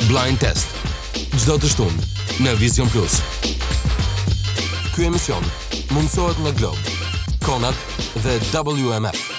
Blind Test. Çdo të shtunë në Vision Plus. Ky emision mundësohet nga Globe, Konat dhe WMF.